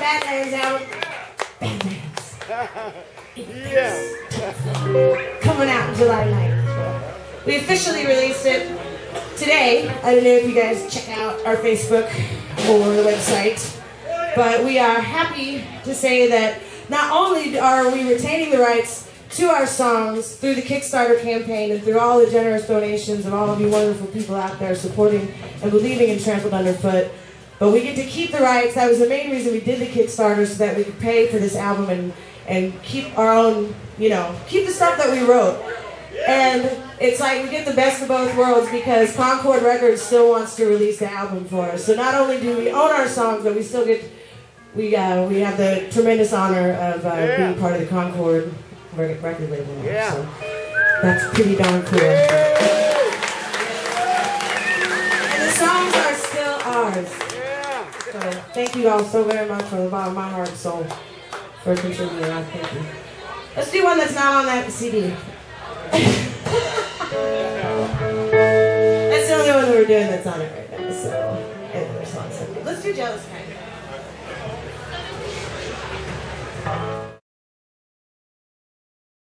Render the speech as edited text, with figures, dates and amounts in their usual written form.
Badlands album. Badlands. Yeah. Coming out July 9th. We officially released it today. I don't know if you guys check out our Facebook or the website, but we are happy to say that not only are we retaining the rights to our songs through the Kickstarter campaign and through all the generous donations of all of you wonderful people out there supporting and believing in Trampled Underfoot, but we get to keep the rights. That was the main reason we did the Kickstarter, so that we could pay for this album and keep our own, you know, keep the stuff that we wrote. And it's like we get the best of both worlds because Concord Records still wants to release the album for us. So not only do we own our songs, but we still get, we have the tremendous honor of being part of the Concord record label now. Yeah. So that's pretty darn cool. And the songs are still ours. So thank you all so very much from the bottom of my heart and soul for contributing. Thank you. Let's do one that's not on that CD. That's the only one that we're doing that's on it right now. So anyway, let's do Jealous Kind.